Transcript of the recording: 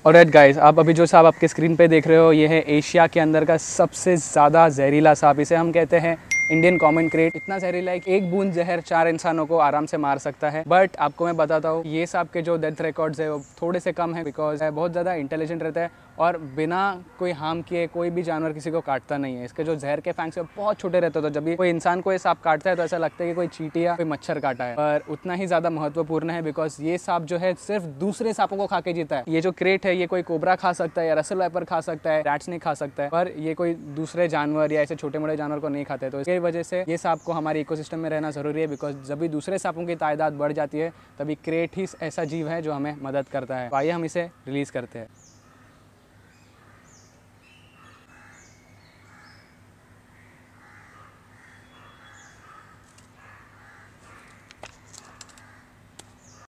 Alright guys, आप अभी जो सांप आपके स्क्रीन पे देख रहे हो ये है एशिया के अंदर का सबसे ज़्यादा जहरीला सांप। इसे हम कहते हैं इंडियन कॉमन क्रेट। इतना जहरीला है कि एक बूंद जहर 4 इंसानों को आराम से मार सकता है। बट आपको मैं बताता हूँ, ये सांप के जो डेथ रिकॉर्ड्स है वो थोड़े से कम है, बिकॉज बहुत ज़्यादा इंटेलिजेंट रहता है और बिना कोई हार्म किए कोई भी जानवर किसी को काटता नहीं है। इसके जो जहर के फैंक्स है बहुत छोटे रहते हैं, तो जब भी कोई इंसान को ये सांप काटता है तो ऐसा लगता है कि कोई चींटी या कोई मच्छर काटा है। पर उतना ही ज़्यादा महत्वपूर्ण है, बिकॉज ये सांप जो है सिर्फ दूसरे सांपों को खा के जीता है। ये जो क्रेट है ये कोई कोबरा खा सकता है या रसल वाइपर खा सकता है, रैट्स नहीं खा सकता है, पर ये कोई दूसरे जानवर या ऐसे छोटे मोटे जानवर को नहीं खाते। तो इसकी वजह से ये सांप को हमारे इकोसिस्टम में रहना जरूरी है, बिकॉज जब भी दूसरे सांपों की तादाद बढ़ जाती है तभी क्रेट ही ऐसा जीव है जो हमें मदद करता है। तो आइए हम इसे रिलीज करते हैं।